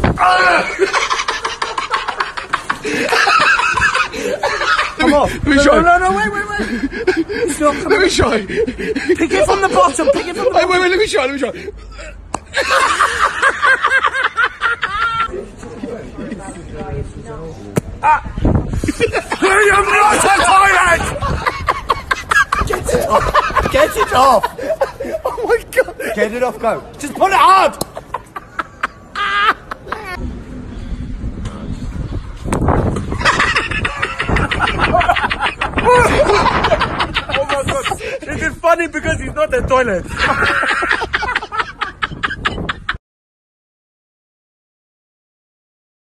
Come on. Let me try. No, wait. It's not coming. Let me try. Pick it from the bottom. Pick it from the bottom. Wait, let me try. William, not a toilet! Get it off. Oh my god. Get it off, go. Just pull it hard. Oh my god. Is it funny because he's not a toilet?